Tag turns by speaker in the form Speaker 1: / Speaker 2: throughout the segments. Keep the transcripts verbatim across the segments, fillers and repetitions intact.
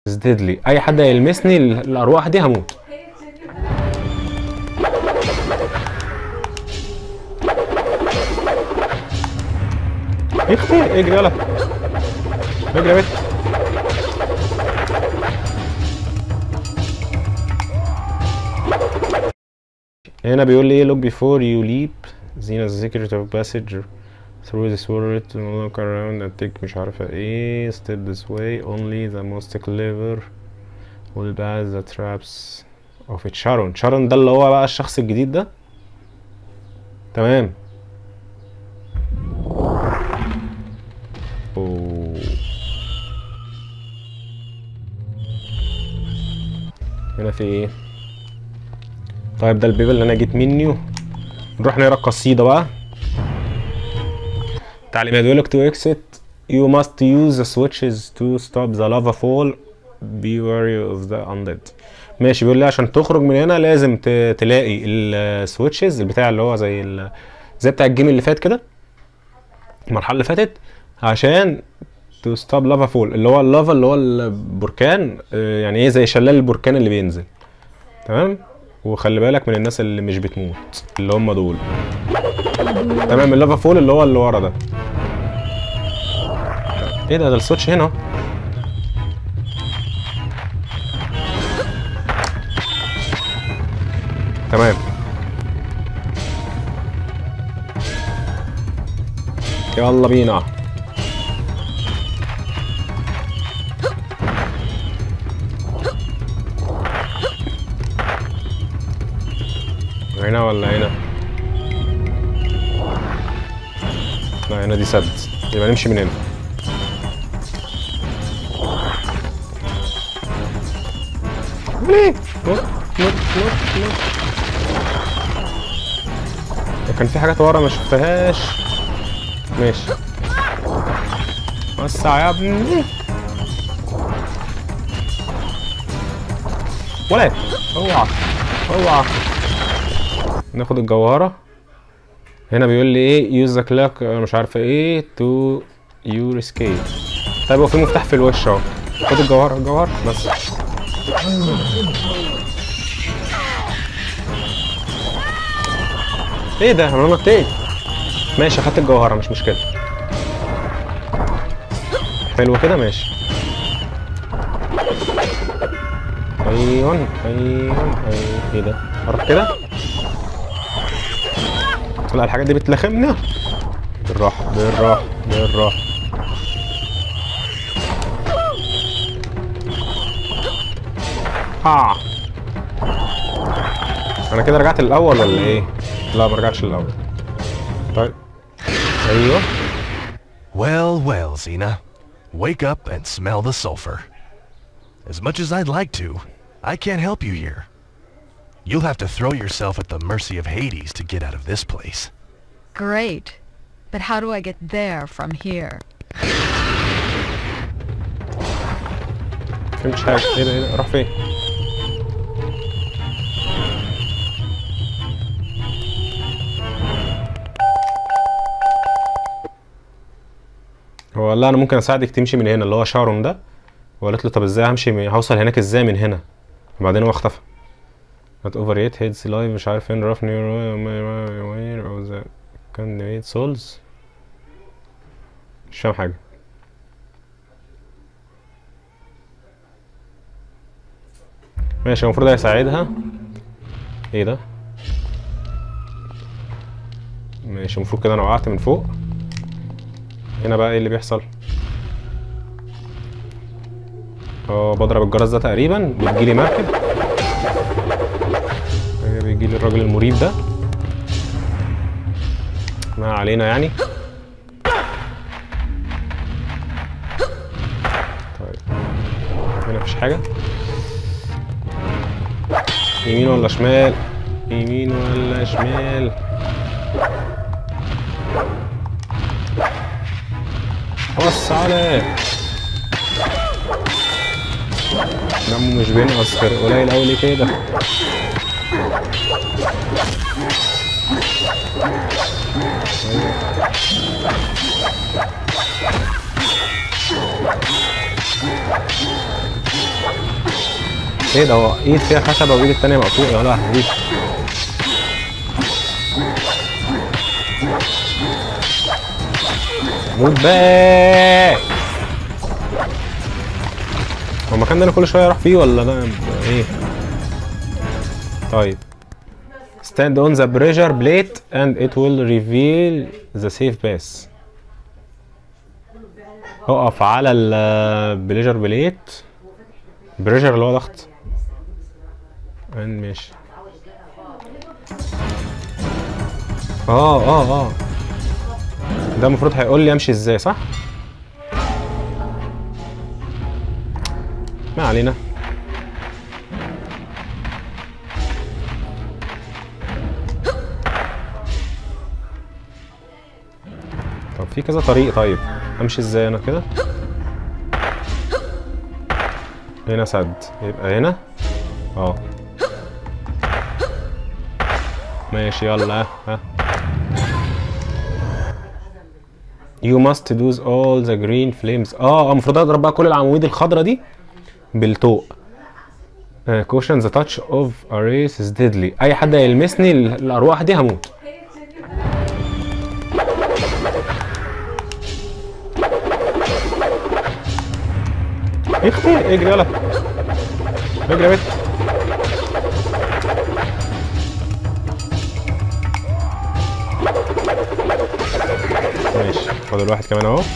Speaker 1: ديدلي، اي حد هيلمسني الارواح دي هموت. اختي اجري يلا اجري يا بنت. هنا بيقول لي ايه look before you leap Xena's secret of passage through this world to look around and take مش عارفة ايه step this way only the most clever will pass the traps of it. شارون شارون ده اللي هو بقى الشخص الجديد ده. تمام. أوه. هنا في ايه؟ طيب ده البيبل اللي انا جيت منه. نروح نقرا القصيده بقى. تعليمات بيقول لك to exit you must use the switches to stop the lava fall be wary of the undead. ماشي. بيقول لي عشان تخرج من هنا لازم تلاقي السويتشز البتاع اللي هو زي ال... زي بتاع الجيم اللي فات كده المرحله اللي فاتت عشان to stop lava fall اللي هو اللافا اللي هو البركان يعني ايه زي شلال البركان اللي بينزل. تمام. وخلي بالك من الناس اللي مش بتموت اللي هم دول. تمام. اللافا فول اللي هو اللي ورا ده. ايه ده؟ ده السويتش هنا. تمام. يلا بينا. هنا ولا هنا؟ لا هنا دي سد، يبقى نمشي من هنا. ليه؟ نط نط نط نط. كان في حاجات ورا ما شفتهاش. ماشي. وسع يا ابني. ولا اوعى اوعى. ناخد الجوهرة. هنا بيقول لي ايه يوز ذا كلاك مش عارفه ايه تو يور اسكيب. طيب هو في مفتاح في الوش اهو. خد الجوهرة الجوهرة بس. ايه ده؟ انا نطيت. ماشي اخدت الجوهرة مش مشكلة. حلو كده ماشي. ايون ايون ايون. ايه ده؟ اروح كده؟ لا الحاجات دي بتلخمنا. بالراحة بالراحة بالراحة. اه انا كده رجعت الاول ولا ايه؟ لا ما رجعتش الاول. طيب ايوه.
Speaker 2: Well, well, Xena. Wake up and smell the sulfur. As much as I'd like to, I can't help you here. You'll have to throw yourself at the mercy of Hades to get out of this place.
Speaker 3: Great. But how do I get there from here?
Speaker 1: فهمتش حاجة. ايه ده ايه ده؟ اروح فين؟ هو لا انا ممكن اساعدك تمشي من هنا اللي هو شارون ده. وقالت له طب ازاي همشي من... هوصل هناك ازاي من هنا؟ وبعدين هو اختفى. Not over yet heads live مش عارف فين rough near where or the candidate souls. مش فاهم حاجة. ماشي المفروض هيساعدها. ايه ده؟ ماشي المفروض كده انا وقعت من فوق. هنا بقى ايه اللي بيحصل؟ اه بضرب الجرس ده تقريبا بيجيلي مركب. بيجيلي الراجل المريب ده. ما علينا يعني. طيب هنا مفيش حاجة. يمين ولا شمال؟ يمين ولا شمال؟ بص عليه. دمه مش بينقص غير قليل اوي ليه كده؟ ايه ده؟ هو ايد فيها خشبه وايد التانيه مقطوعه يا لهوي. موت بقى. هو المكان ده انا كل شويه اروح فيه ولا ده ايه؟ طيب stand on the pressure plate and it will reveal the safe pass. اقف على البليجر بليت. بريشر اللي هو ضغط. ماشي. اه اه اه ده المفروض هيقول لي امشي ازاي صح؟ ما علينا. طب في كذا طريق. طيب امشي ازاي انا كده؟ هنا سد يبقى هنا اه ماشي يلا ها. You must use all the green flames. اه المفروض اضرب بقى كل العواميد الخضرا دي بالطوق. uh, caution the touch of a race is deadly. اي حد يلمسني الارواح دي هموت. اختي اجري يلا اجري يا بت. ماشي فاضل واحد كمان اهو.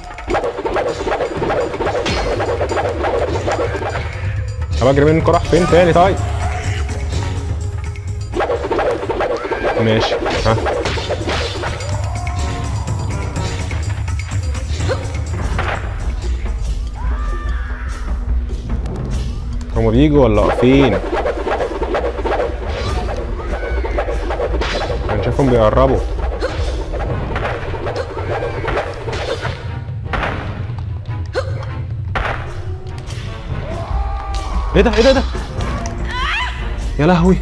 Speaker 1: طب اجري منكم راح فين تاني؟ طيب ماشي ها. هما بيجوا ولا واقفين؟ انا شايفهم بيقربوا. ايه ده ايه ده ايه ده؟ يا لهوي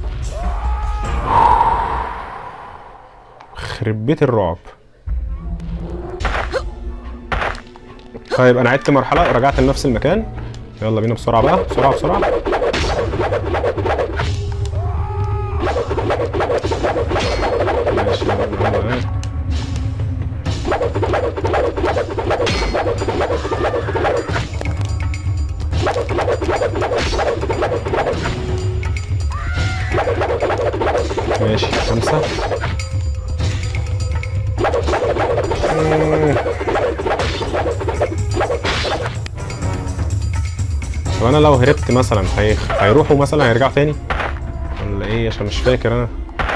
Speaker 1: خرب بيت الرعب. طيب انا عدت مرحله ورجعت لنفس المكان. يلا بينا بسرعه بقى بسرعه بسرعه. ماشي يلا. ماشي خمسة. طب انا لو هربت مثلا هيخ... هيروحوا مثلا هيرجعوا تاني ولا ايه؟ عشان مش فاكر انا.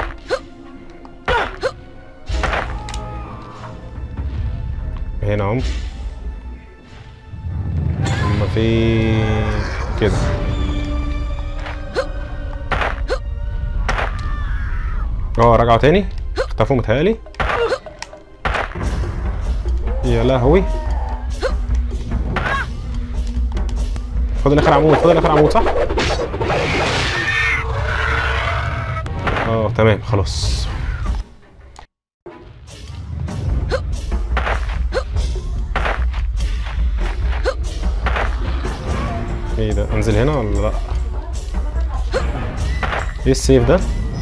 Speaker 1: هنا اهم. هما في كده. اه رجعوا تاني اختفوا متهيألي. يا لهوي فاضل اخر عمود فاضل اخر عمود صح؟ اه تمام خلاص. ايه ده؟ انزل هنا ولا لا؟ ايه السيف ده؟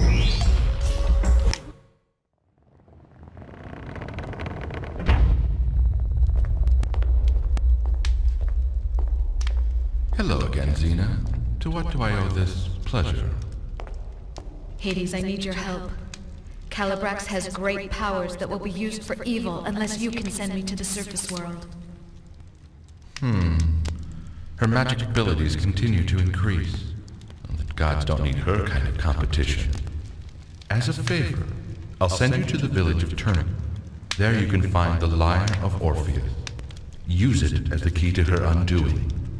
Speaker 4: Hello again, Xena. To what do I owe this pleasure?
Speaker 3: Hades, I need your help. Calibrax has great powers that will be used for evil unless you can send me to the surface world.
Speaker 4: Hmm. Her magic abilities continue to increase. The gods don't need her kind of competition. As a favor, I'll send you to the village of Turnip. There you can find the Lyre of Orpheus. Use it as the key to her undoing.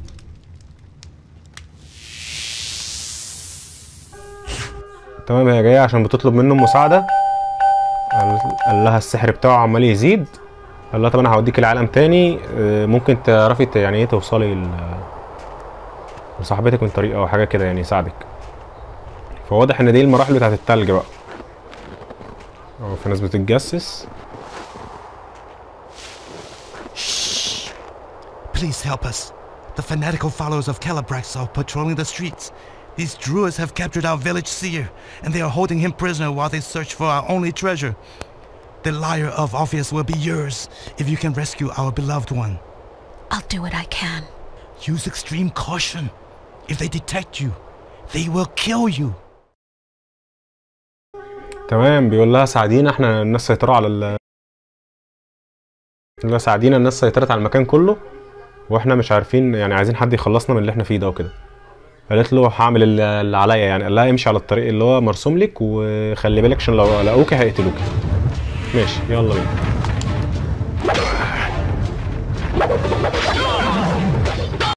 Speaker 1: تمام هي جايه عشان بتطلب منه مساعده. قال لها السحر بتاعه عمال يزيد. قال لها طب انا هوديك العالم تاني ممكن تعرفي يعني ايه توصلي لصاحبتك من طريق او حاجه كده يعني يساعدك. فواضح ان دي المراحل بتاعت التلج بقى. اه في ناس بتتجسس.
Speaker 2: Please help us.
Speaker 5: The fanatical followers of Calabrax are patrolling the streets. These druids have captured our village seer, and they are holding him prisoner while they search for our only treasure. The lyre of Orpheus will be yours if you can rescue our beloved one.
Speaker 3: I'll do what I can.
Speaker 5: Use extreme caution. If they detect you, they will kill you.
Speaker 1: تمام. بيقول لها ساعدينا، احنا الناس سيطروا على ال بيقول لها ساعدينا، الناس سيطرت على المكان كله واحنا مش عارفين، يعني عايزين حد يخلصنا من اللي احنا فيه ده وكده. قالت له هعمل اللي عليا، يعني قال لها امشي على الطريق اللي هو مرسوم لك وخلي بالك عشان لو لقوكي هيقتلوكي. ماشي يلا بينا.